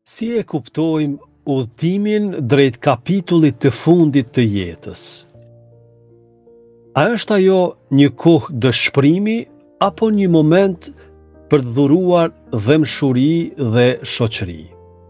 Si e kuptojmë udhëtimin drejt kapitullit të fundit të jetës? A është ajo një kohë dëshpërimi apo një moment për të dhuruar dëmshuri dhe shoqëri?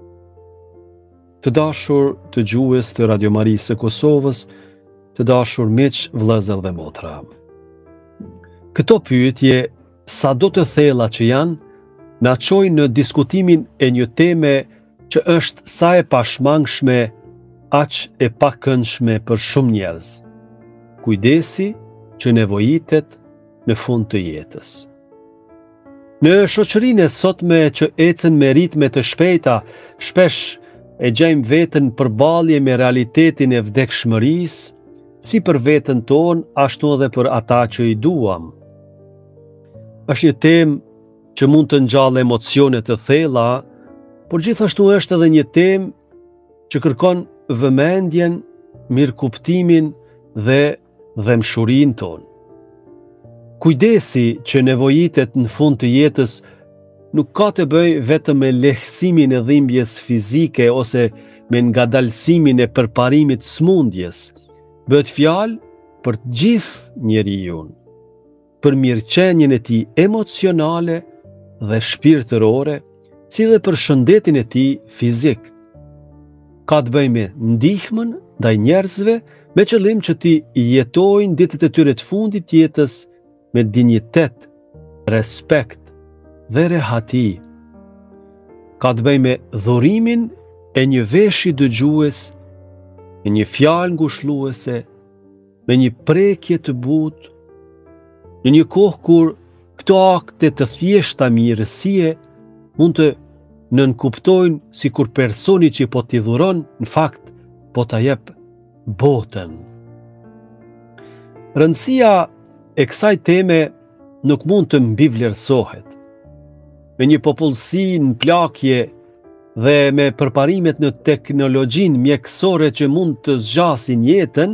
Të dashur dëgjues të Radio Marisë së Kosovës, të dashur miq, vëllezër dhe motra. Këto pyetje, sado të thella që janë, na çojnë në diskutimin e një teme që është sa e pashmangshme, aq e pakëndshme për shumë njerëz. Kujdesi që nevojitet në fund të jetës. Në shoqërinë e sotme që ecën me ritme të shpejta, shpesh e gjejmë veten përballje me realitetin e vdekshmërisë, si për veten tonë, ashtu edhe për ata që i duam. Është një temë që mund të ngjallë emocione të thella, por gjithashtu është edhe një temë që kërkon vëmendjen, mirëkuptimin dhe dëmshurinë tonë. Kujdesi që nevojitet në fund të jetës nuk ka të bëjë vetëm me lehtësimin e dhimbjes fizike ose me ngadalësimin e përparimit smundjes. Bëhet fjalë për të gjithë njeriu, për mirëqenien e tij emocionale dhe shpirtërore, si dhe për shëndetin e tij fizik. Ka të bëjë me ndihmën ndaj njerëzve me qëllim që ti jetojnë ditët e tyre të fundit të jetës me dinjitet, respekt dhe rehati. Ka të bëjë me dhurimin e një veshi dëgjues, me një fjalë ngushëlluese, me një prekje të butë, në një kohë kur këto akte të thjeshta mirësie mund të nënkuptojnë si kur personi që po t'i dhuron, në fakt, po t'a jep botën. Rëndësia e kësaj teme nuk mund të mbivlerësohet. Me një popullsi në plakje dhe me përparimet në teknologjinë mjekësore që mund të zgjasin jetën,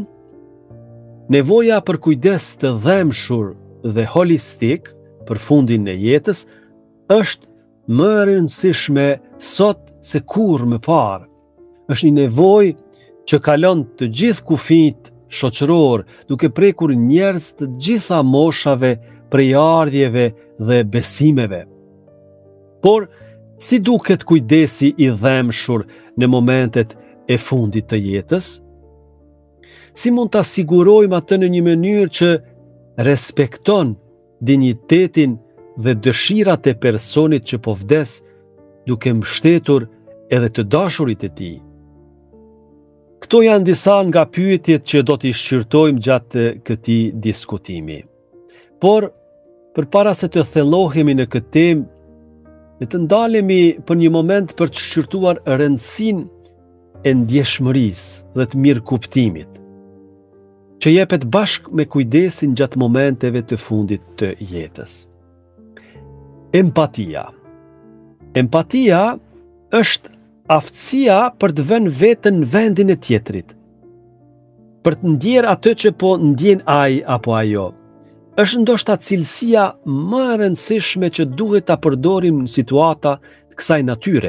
nevoja për kujdes të dhemshur dhe holistik për fundin e jetës është më e rëndësishme sot se kurrë më parë. Është një nevojë që kalon të gjithë kufijt shoqëror, duke prekur njerëz të gjitha moshave, prejardhjeve dhe besimeve. Por si duket kujdesi i dhemshur në momentet e fundit të jetës? Si mund ta sigurojmë atë në një mënyrë që respekton dinjitetin dhe dëshirat e personit që po vdes, duke mbështetur edhe të dashurit e tij? Këto janë disa nga pyetjet që do t'i shqyrtojmë gjatë këtij diskutimi. Por, përpara se të thellohemi në këtë temë, le të ndalemi për një moment për të shqyrtuar rëndësinë e ndjeshmërisë dhe të mirëkuptimit, që jepet bashkë me kujdesin gjatë momenteve të fundit të jetës. Empatia. Empatia është aftësia për të vënë veten në vendin e tjetrit, për të ndjerë atë që po ndjen ai apo ajo. Është ndoshta cilësia më e rëndësishme që duhet ta përdorim në situata të kësaj natyre.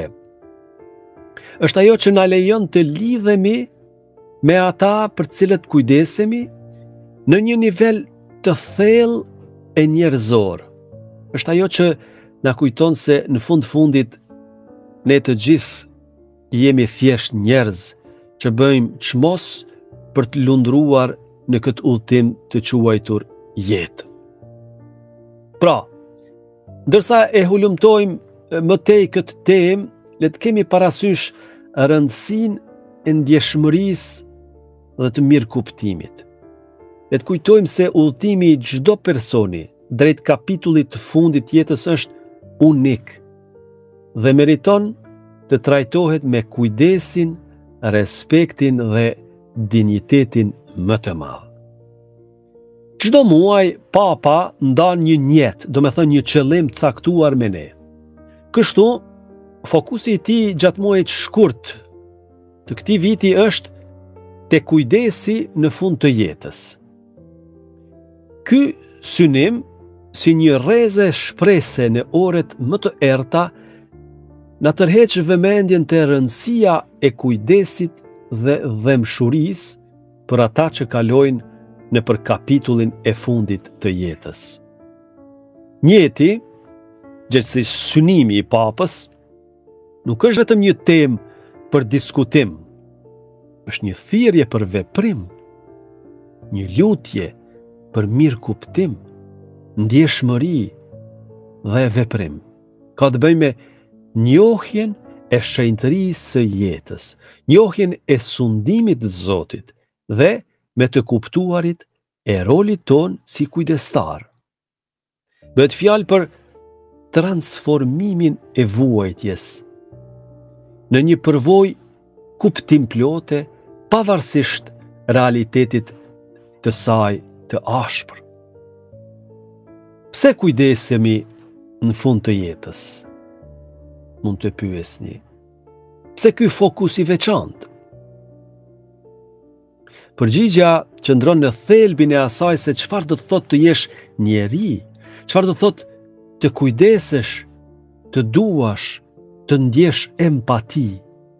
Është ajo që na lejon të lidhemi me ata për të cilët kujdesemi në një nivel të thellë e njerëzor. Është ajo që na kujton se në fundit ne të gjithë jemi thjesht njerëz që bëjmë çmos për të lundruar në këtë udhtim të quajtur jetë. Pra, ndërsa e hulumtojmë më tej këtë temë, le të kemi parasysh rëndësinë e ndjeshmërisë dhe të mirëkuptimit. Le të kujtojmë se udhëtimi i çdo personi drejt kapitullit të fundit jetës është unik dhe meriton të trajtohet me kujdesin, respektin dhe dinjitetin më të madh. Çdo muaj Papa ndan një njet, do me thënë një qëllim të caktuar me ne. Kështu, fokusi i tij gjatë muajit shkurt të këtij viti është te kujdesi në fund të jetës. Ky synim, si një rreze shprese në orët më të errta, na tërheq vëmendjen te rëndësia e kujdesit dhe dhemshurisë për ata që kalojnë nëpër kapitullin e fundit të jetës. Njeti, gjithsesi synimi i Papës, nuk është vetëm një temë për diskutim, është një thirrje për veprim, një lutje për mirëkuptim, ndjeshmëri dhe veprim. Ka të bëjë me njohjen e shenjtërisë së jetës, njohjen e sundimit të Zotit dhe me të kuptuarit e rolit ton si kujdestar. Bëhet fjalë për transformimin e vuajtjes në një përvojë kuptimplote pavarësisht realitetit të saj të ashpër. Pse kujdesemi në fund të jetës? Mund të pyesni. Pse ky fokus i veçantë? Përgjigja qëndron në thelbin e asaj se çfarë do të thotë të jesh njeri, çfarë do të thotë të kujdesesh, të duash, të ndjesh empati.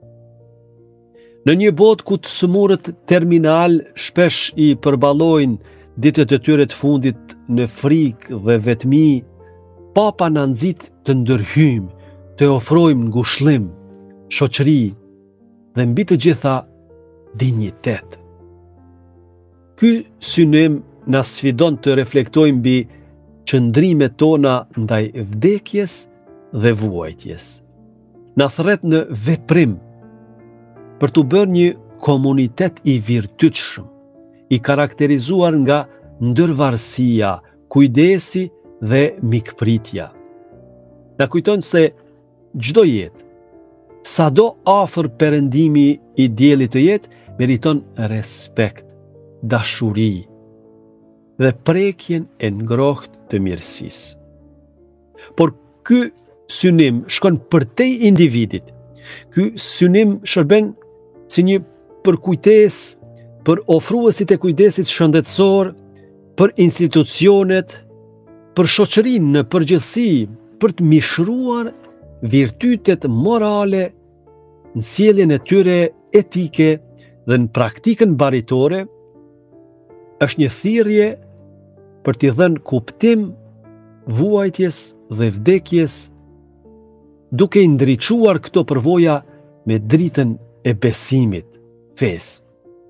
Në një botë ku të sëmurët terminal shpesh i përballojnë ditët e tyre të fundit në frikë dhe vetmi, Papa na nxit të ndërhyjmë, të ofrojmë ngushëllim, shoqëri dhe mbi të gjitha dinjitet. Ky synim na sfidon të reflektojmë mbi qëndrimet tona ndaj vdekjes dhe vuajtjes. Na thret në veprim për të bërë një komunitet i virtytshëm, i karakterizuar nga ndërvarësia, kujdesi dhe mikpritja. Na kujton se çdo jetë, sado afër perëndimi i diellit të jetë, meriton respekt, dashuri dhe prekjen e ngrohtë të mirësisë. Por ky synim shkon përtej individit. Ky synim shërben si një përkujtesë për ofruesit e kujdesit shëndetësor, për institucionet, për shoqërinë në përgjithësi, për të mishruar virtytet morale në sjelljen e tyre etike dhe në praktikën baritore, është një thirrje për t'i dhënë kuptim vuajtjes dhe vdekjes, duke i ndriçuar këto përvoja me dritën e besimit, fesë.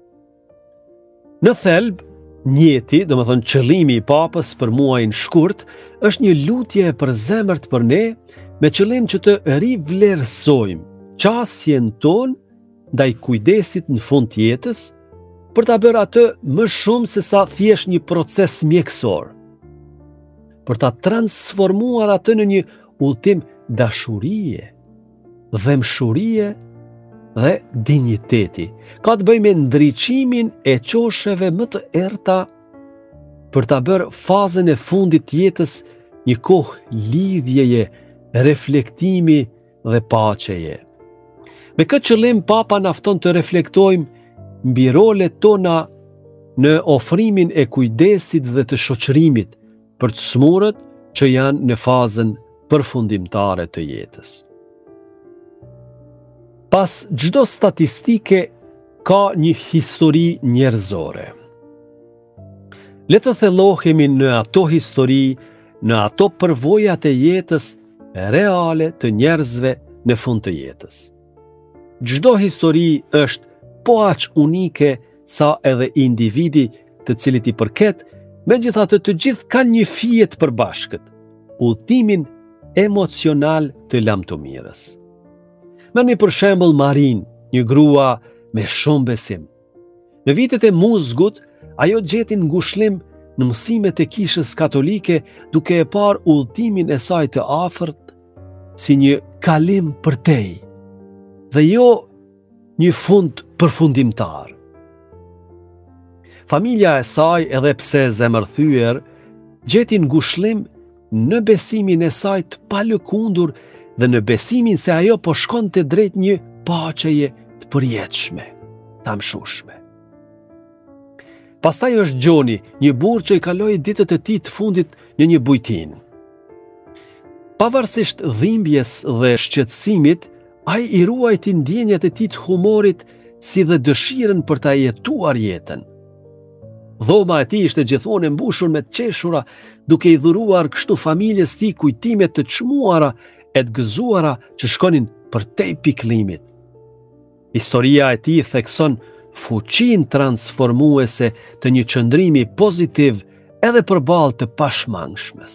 Në thelb, njeti, domethënë qëllimi i Papës për muajin shkurt, është një lutje e përzemërt për ne, me qëllim që të rivlerësojmë qasjen tonë ndaj kujdesit në fund të jetës, për ta bërë atë më shumë se sa thjesht një proces mjekësor, për ta transformuar atë në një udhtim dashurie, dhemshurie dhe dinjiteti. Ka të bëjë me ndriçimin e qosheve më të errta për ta bërë fazën e fundit të jetës një kohë lidhjeje, reflektimi dhe paqeje. Me këtë qëllim, Papa na fton të reflektojmë mbi rolet tona në ofrimin e kujdesit dhe të shoqërimit për të smurët që janë në fazën përfundimtare të jetës. Pas çdo statistike ka një histori njerëzore. Le të thellohemi në ato histori, në ato përvojat e jetës reale të njerëzve në fund të jetës. Çdo histori është po aq unike sa edhe individi të cilit i përket, megjithatë të gjithë kanë një fije të përbashkët, udhtimin emocional të lamtomirës. Merrni për shembull Marin, një grua me shumë besim. Në vitet e muzgut, ajo gjeti ngushëllim në mësimet e kishës katolike, duke e parë udhtimin e saj të afërt si një kalim përtej, dhe jo një fund përfundimtar. Familja e saj, edhe pse zemërthyer, gjeti ngushëllim në besimin e saj të palëkundur dhe në besimin se ajo po shkonte drejt një paqeje të përjetshme, të amshushme. Pastaj është Gjoni, një burr që i kaloi ditët e tij të fundit në një bujtinë. Pavarësisht dhimbjes dhe shqetësimit, ai I ruajti ndjenjat e tij të humorit si dhe dëshirën për ta jetuar jetën. Dhoma e tij ishte gjithmonë e mbushur me qeshura, duke I dhuruar kështu familjes tij kujtime të çmuara e të gëzuara që shkonin përtej pikëllimit. Historia e tij thekson fuqinë transformuese të një qëndrimi pozitiv edhe përballë të pashmangshmes.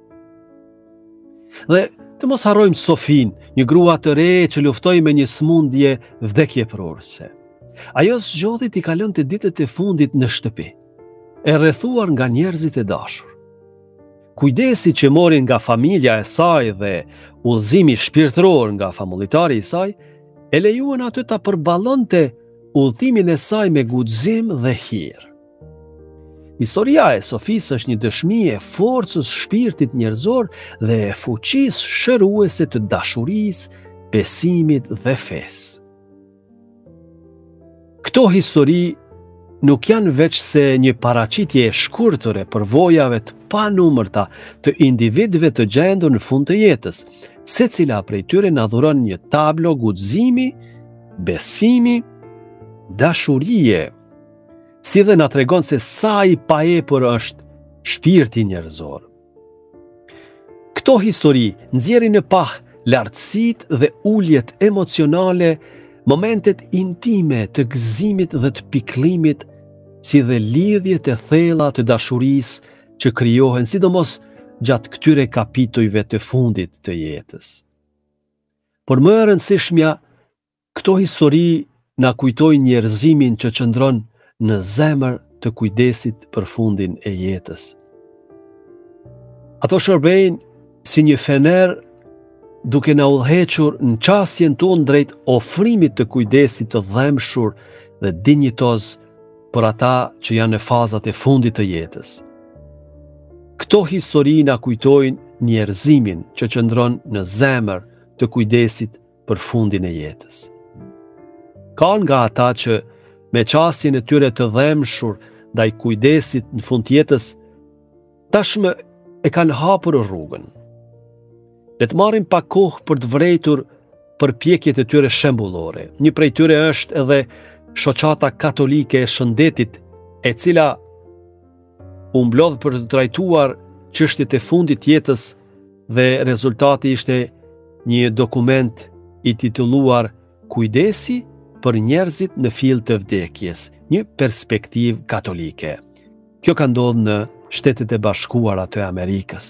Dhe të mos harrojmë Sofin, një grua të re që luftoi me një smundje vdekjeprorëse. Ajo zgjodhi t'i kalonte ditët e fundit në shtëpi, e rrethuar nga njerëzit e dashur. Kujdesi që mori nga familja e saj dhe udhëzimi shpirtëror nga famulitari I saj, e lejuan atë ta përballonte udhëtimin e saj me guxim dhe hir. Historia e Sofisë është një dëshmi e forcës shpirtit njerëzor dhe e fuqisë shëruese të dashurisë, besimit dhe fesë. Këto histori nuk janë veç se një paraqitje e shkurtër e përvojave të panumërta të individëve të gjendur në fund të jetës, secila prej tyre na dhuron një tablo guximi, besimi, dashurie, si dhe na tregon se sa I paepër është shpirti njerëzor. Këto histori nxjerrin në pah lartësitë dhe uljet emocionale, momentet intime të gëzimit dhe të pikëllimit, si dhe lidhjet e thella të dashurisë që krijohen sidomos gjatë këtyre kapitujve të fundit të jetës. Por më e rëndësishmja, këto histori na kujtojnë njerëzimin që qëndron në zemër të kujdesit për fundin e jetës. Ato shërbejnë si një fener duke na udhëhequr në qasjen tonë drejt ofrimit të kujdesit të dhemshur dhe dinjitoz për ata që janë në fazat e fundit të jetës. Këto histori na kujtojnë njerëzimin që qëndron në zemër të kujdesit për fundin e jetës. Ka nga ata që me qasjen e tyre të dhemshur ndaj kujdesit në fund të jetës, tashmë e kanë hapur rrugën. Le të marrim pak kohë për të vërejtur përpjekjet e tyre shembullore. Një prej tyre është edhe shoqata katolike e shëndetit, e cila u mblodh për të trajtuar çështjet e fundit të jetës dhe rezultati ishte një dokument I titulluar Kujdesi për njerëzit në fill të vdekjes, një perspektivë katolike. Kjo ka ndodhur në Shtetet e Bashkuara të Amerikës.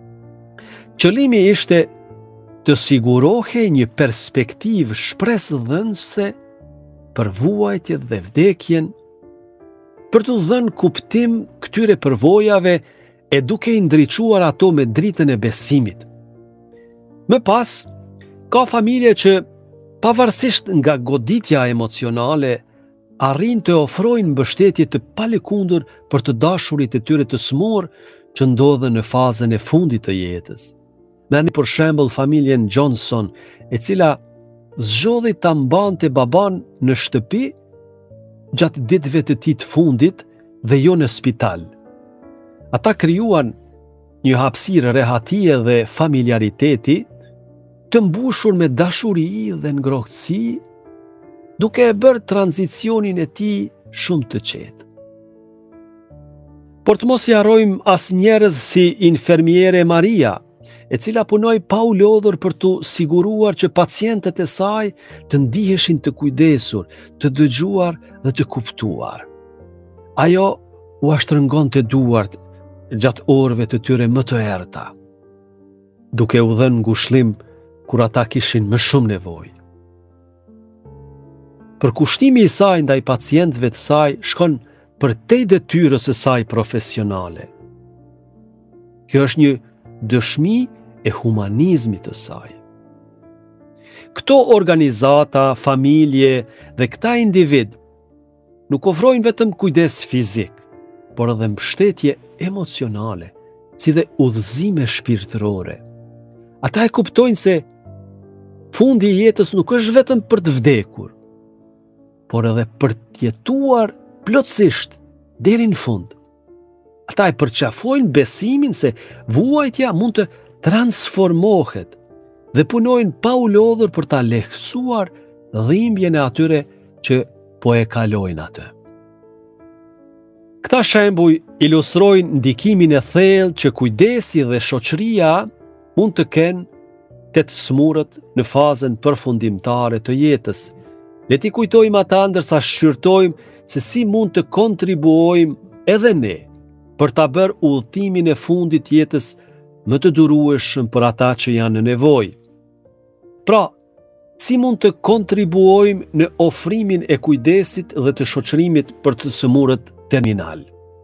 Qëllimi ishte të sigurohej një perspektivë shpresdhënëse për vuajtjet dhe vdekjen, për të dhënë kuptim këtyre përvojave e duke I ndriçuar ato me dritën e besimit. Më pas, ka familje që pavarësisht nga goditja emocionale, arrin të ofrojnë mbështetje të palëkundur për të dashurit e tyre të smur që ndodhen në fazën e fundit të jetës. Merrni për shembull familjen Johnson, e cila zgjodhi ta mbante baban në shtëpi gjatë ditëve të tij të fundit dhe jo në spital. Ata krijuan një hapësirë rehatie dhe familjariteti të mbushur me dashuri dhe ngrohtësi, duke e bërë tranzicionin e tij shumë të qetë. Por të mos I harrojmë as njerëz si infermiere Maria, e cila punoi pa u lodhur për të siguruar që pacientët e saj të ndiheshin të kujdesur, të dëgjuar dhe të kuptuar. Ajo u ashtrëngonte duart gjatë orëve të tyre më të errta, duke u dhënë ngushëllim kur ata kishin më shumë nevojë. Përkushtimi I saj ndaj pacientëve të saj shkon përtej detyrës së saj profesionale. Kjo është një dëshmi e humanizmit të saj. Këto organizata, familje dhe këta individ nuk ofrojnë vetëm kujdes fizik, por edhe mbështetje emocionale, si dhe udhëzime shpirtërore. Ata e kuptojnë se fundi I jetës nuk është vetëm për të vdekur, por edhe për të jetuar plotësisht deri në fund. Ata e përqafojnë besimin se vuajtja mund të transformohet dhe punojnë pa u lodhur për ta lehtësuar dhimbjen e atyre që po e kalojnë atë. Këta shembuj ilustrojnë ndikimin e thellë që kujdesi dhe shoqëria mund të kenë te të smurët në fazën përfundimtare të jetës. Le t'i kujtojmë ata ndërsa shqyrtojmë se si mund të kontribuojmë edhe ne për ta bërë udhëtimin e fundit të jetës më të durueshëm për ata që janë në nevojë. Pra, si mund të kontribuojmë në ofrimin e kujdesit dhe të shoqërimit për të smurët terminal?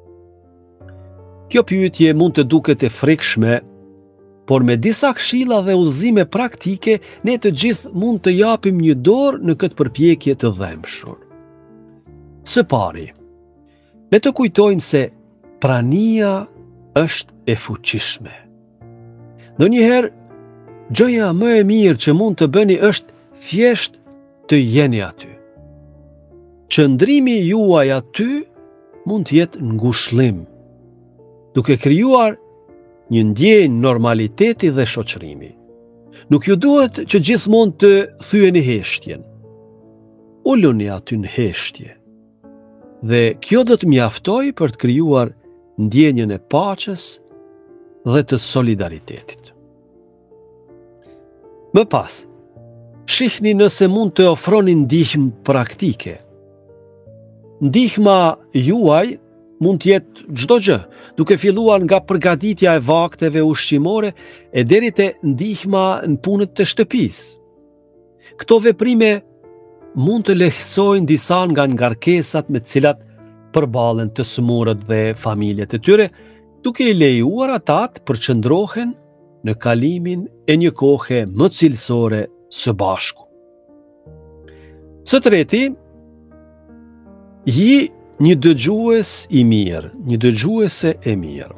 Kjo pyetje mund të duket e frikshme, por me disa këshilla dhe udhëzime praktike, ne të gjithë mund të japim një dorë në këtë përpjekje të dhemshur. Së pari, le të kujtojmë se prania është e fuqishme. Ndonjëherë, gjëja më e mirë që mund të bëni është thjesht të jeni aty. Qëndrimi juaj aty mund të jetë ngushëllim, duke krijuar një ndjenjë normaliteti dhe shoqërimi. Nuk ju duhet që gjithmonë të thyeni heshtjen. Uluni aty në heshtje. Dhe kjo do të mjaftoj për të krijuar ndjenjën e paqes dhe të solidaritetit. Më pas, shihni nëse mund të ofroni ndihmë praktike. Ndihma juaj mund të jetë çdo gjë, duke filluar nga përgatitja e vakteve ushqimore e deri te ndihma në punët të shtëpisë. Këto veprime mund të lehtësojnë disa nga ngarkesat me të cilat përballen të smurët dhe familjet e tyre, duke i lejuar ata të përqendrohen në kalimin e një kohe më cilësore së bashku. Së treti, ji një dëgjues i mirë, një dëgjuese e mirë.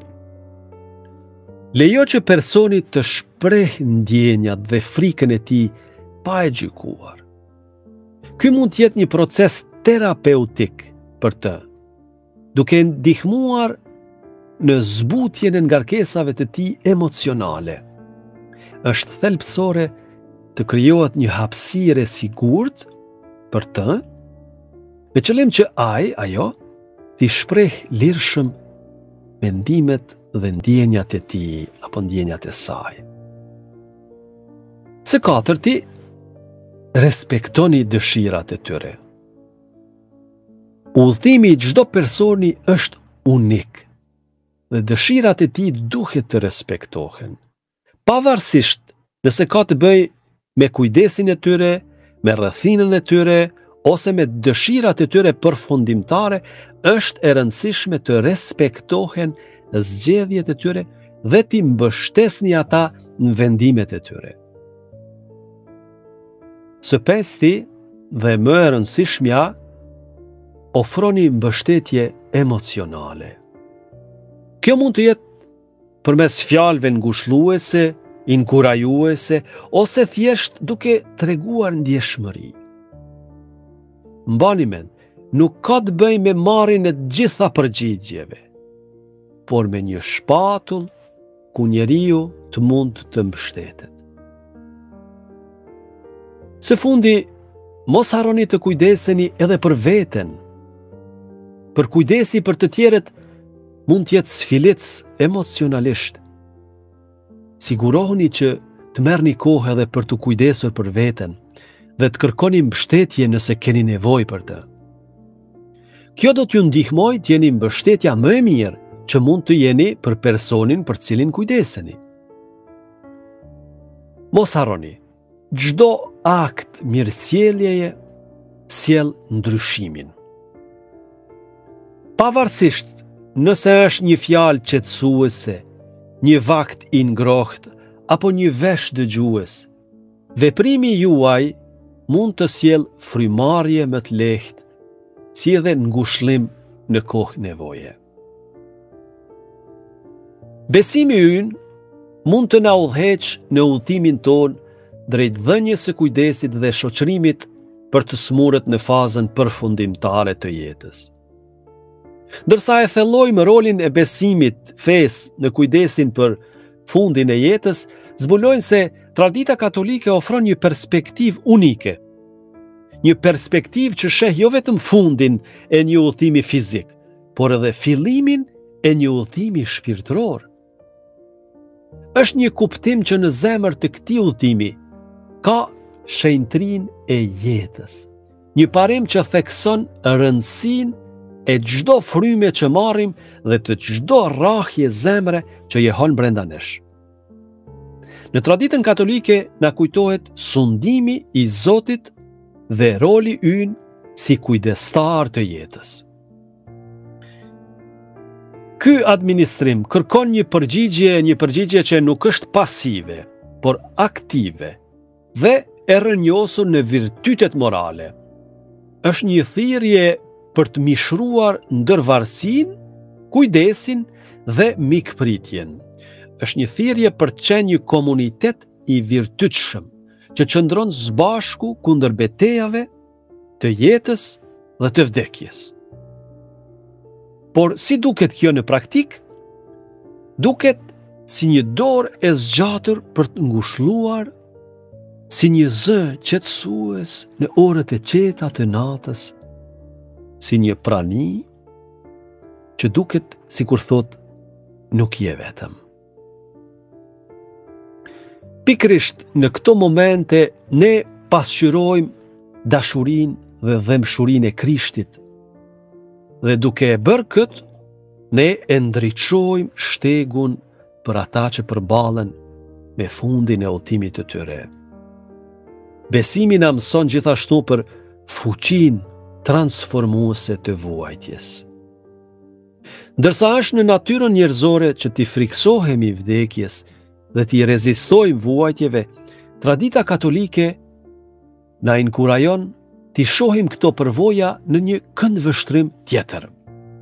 Lejo që personi të shpreh ndjenjat dhe frikën e tij pa e gjykuar. Ky mund të jetë një proces terapeutik për të, duke ndihmuar në zbutjen e ngarkesave të tij emocionale. Është thelbësore të krijohet një hapësirë e sigurt për të, me qëllim që ajo t'i shpreh lirshëm mendimet dhe ndjenjat e tij apo ndjenjat e saj. Së katërti, respektoni dëshirat e tyre. Udhëtimi i çdo personi është unik dhe dëshirat e tij duhet të respektohen, pavarësisht nëse ka të bëjë me kujdesin e tyre, me rrethinën e tyre, ose me dëshirat e tyre përfundimtare. Është e rëndësishme të respektohen zgjedhjet e tyre dhe t'i mbështesni ata në vendimet e tyre. Së pesti dhe më e rëndësishmja, ofroni mbështetje emocionale. Kjo mund të jetë përmes fjalëve ngushëlluese, inkurajuese, ose thjesht duke treguar ndjeshmëri. Mbani mend, nuk ka të bëjë me marrjen e gjitha përgjigjeve, por me një shpatull ku njeriu të mund të mbështetet. Së fundi, mos harroni të kujdeseni edhe për veten. Për kujdesi për të tjerët mund të jetë sfilitës emocionalisht. Sigurohuni që të merrni kohë edhe për të kujdesur për veten dhe të kërkoni mbështetje nëse keni nevojë për të. Kjo do t'ju ndihmojë të jeni mbështetja më e mirë që mund të jeni për personin për cilin kujdeseni. Mos harroni, çdo akt mirësjelljeje sjell ndryshimin. Pavarësisht nëse është një fjalë qetësuese, një vakt i ngrohtë apo një vesh dëgjues, veprimi juaj mund të sjell frymarrje më të lehtë, si edhe ngushëllim në kohë nevoje. Besimi ynë mund të na udhëheqë në udhëtimin ton drejt dhënies së kujdesit dhe shoqërimit për të smurët në fazën përfundimtare të jetës. Ndërsa e thellojmë rolin e besimit, fesë në kujdesin për fundin e jetës, zbulojnë se tradita katolike ofron një perspektivë unike. Një perspektivë që sheh jo vetëm fundin e një udhëtimi fizik, por edhe fillimin e një udhëtimi shpirtëror. Është një kuptim që në zemër të këtij udhëtimi ka shenjtrinë e jetës. Një parim që thekson rëndësinë e çdo fryme që marrim dhe të çdo rrahje zemre që jehon brenda nesh. Në traditën katolike na kujtohet sundimi i Zotit dhe roli ynë si kujdestar të jetës. Ky administrim kërkon një përgjigje që nuk është pasive, por aktive dhe e rrënjosur në virtytet morale. Është një thirrje për të mishruar ndërvarësinë, kujdesin dhe mikpritjen. Është një thirrje për të qenë një komunitet i virtytshëm, që qëndron së bashku kundër betejave të jetës dhe të vdekjes. Por si duket kjo në praktik? Duket si një dorë e zgjatur për të ngushëlluar, si një zë qetësues në orët e qeta të natës, si një prani që duket sikur thot nuk je vetëm. Pikrisht në këto momente ne pasqyrojmë dashurinë dhe dhemshurinë e Krishtit. Dhe duke e bërë këtë, ne e ndriçojmë shtegun për ata që përballen me fundin e udhëtimit të tyre. Besimi na mëson gjithashtu për fuqinë transformuese të vuajtjes. Ndërsa është në natyrën njerëzore që t'i friksohemi vdekjes dhe t'i rezistojmë vuajtjeve, tradita katolike na inkurajon t'i shohim këto përvoja në një këndvështrim tjetër.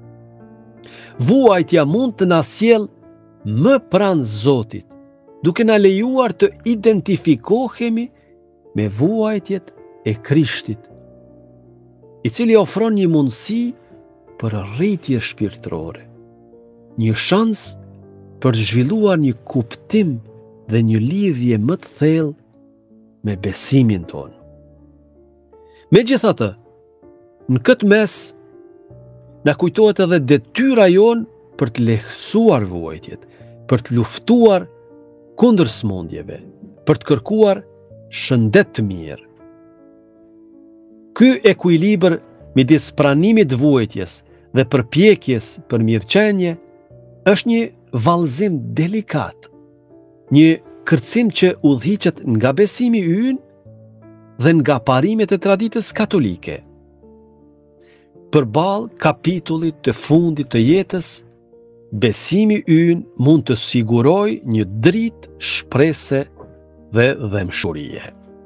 Vuajtja mund të na sjellë më pranë Zotit, duke na lejuar të identifikohemi me vuajtjet e Krishtit, i cili ofron një mundësi për rritje shpirtërore, një shans për të zhvilluar një kuptim dhe një lidhje më të thellë me besimin tonë. Megjithatë, në këtë mes na kujtohet edhe detyra jonë për të lehtësuar vuajtjet, për të luftuar kundër smundjeve, për të kërkuar shëndet të mirë. Ky ekuilibër midis pranimit vuajtjes dhe përpjekjes për mirëqenie është një vallëzim delikat, një kërcim që udhhiqet nga besimi ynë dhe nga parimet e traditës katolike. Përballë kapitullit të fundit të jetës, besimi ynë mund të sigurojë një dritë shprese dhe dhemshurie.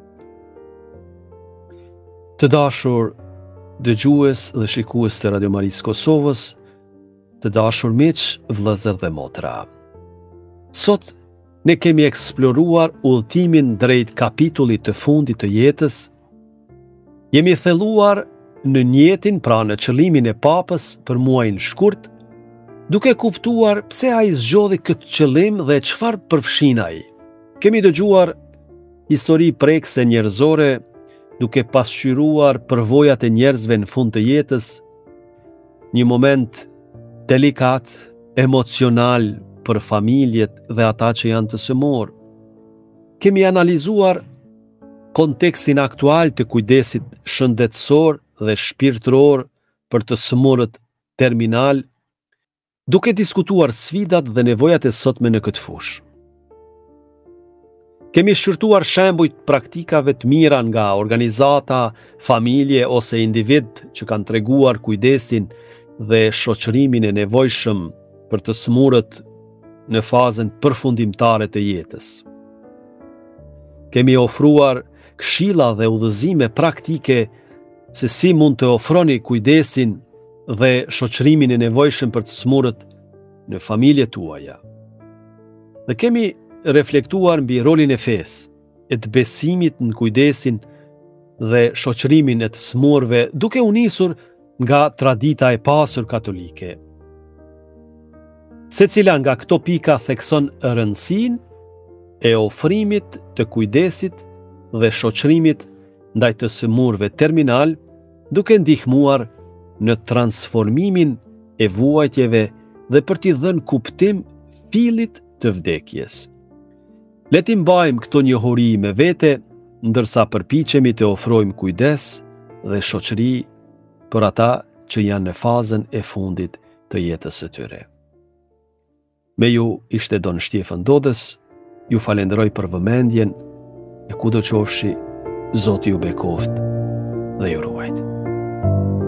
Të dashur dëgjues dhe shikues të Radio Marisë Kosovës, të dashur miq, vëllezër dhe motra. Sot ne kemi eksploruar udhëtimin drejt kapitullit të fundit të jetës. Jemi thelluar në njetin, pra në qëllimin e Papës për muajin shkurt, duke kuptuar pse ai zgjodhi këtë qëllim dhe çfarë përfshin ai. Kemi dëgjuar histori prekse njerëzore, duke pasqyruar përvojat e njerëzve në fund të jetës, një moment delikat, emocional për familjet dhe ata që janë të sëmor. Kemi analizuar kontekstin aktual të kujdesit shëndetësor dhe shpirtëror për të sëmurët terminal, duke diskutuar sfidat dhe nevojat e sotme në këtë fushë. Kemi shqyrtuar shembujt praktikave të mira nga organizata, familje ose individ që kanë treguar kujdesin dhe shoqërimin e nevojshëm për të smurët në fazën përfundimtare të jetës. Kemi ofruar këshilla dhe udhëzime praktike se si mund të ofroni kujdesin dhe shoqërimin e nevojshëm për të smurët në familjet tuaja. Dhe kemi reflektuar mbi rolin e fesë, e të besimit në kujdesin dhe shoqërimin e të smurëve, duke u nisur nga tradita e pasur katolike. Secila nga këto pika thekson rëndësinë e ofrimit të kujdesit dhe shoqërimit ndaj të sëmurëve terminal, duke ndihmuar në transformimin e vuajtjeve dhe për t'i dhënë kuptim fillit të vdekjes. Le t'i mbajmë këto njohuri me vete, ndërsa përpiqemi të ofrojmë kujdes dhe shoqëri për ata që janë në fazën e fundit të jetës së tyre. Me ju ishte Don Shtjefën Dodës, ju falenderoj për vëmendjen e kudo qofshi, Zoti ju bekoft dhe ju ruajt.